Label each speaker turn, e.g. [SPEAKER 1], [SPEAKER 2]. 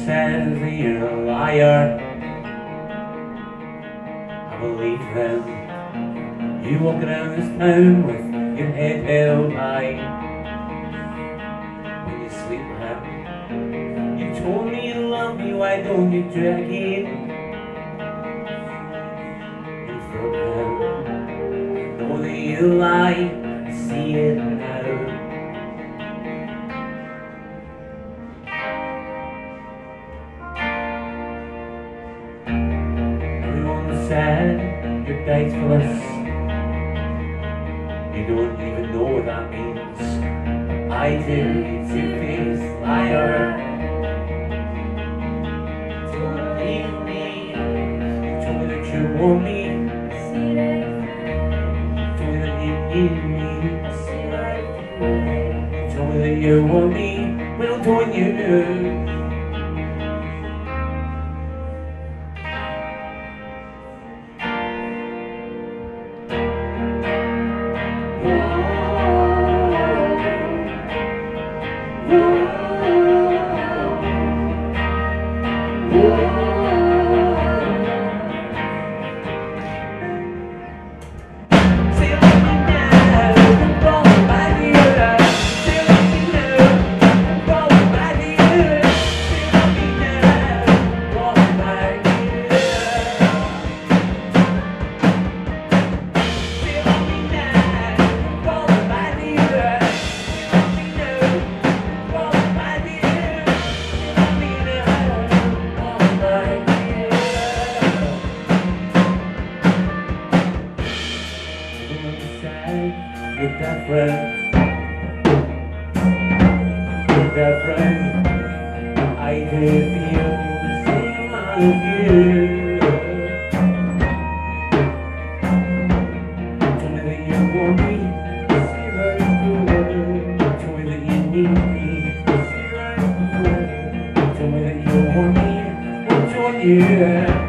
[SPEAKER 1] says that you're a liar, I believe them. You walk around this town with your head held high. When you sleep now, you told me you love me, why don't you drag it in front now? I know that you lie, I see it now. Sad, your day's bliss. You don't even know what that means. I do, you two-faced liar. Don't leave me. You told me that you want me. You told me that you need me. You told me that you want me. Well, don't you? You're different. You're different. I do feel the same as you. Told me that you want me, see right through it. Told me that you need me, see right through it. Told me that you want me, what's on you?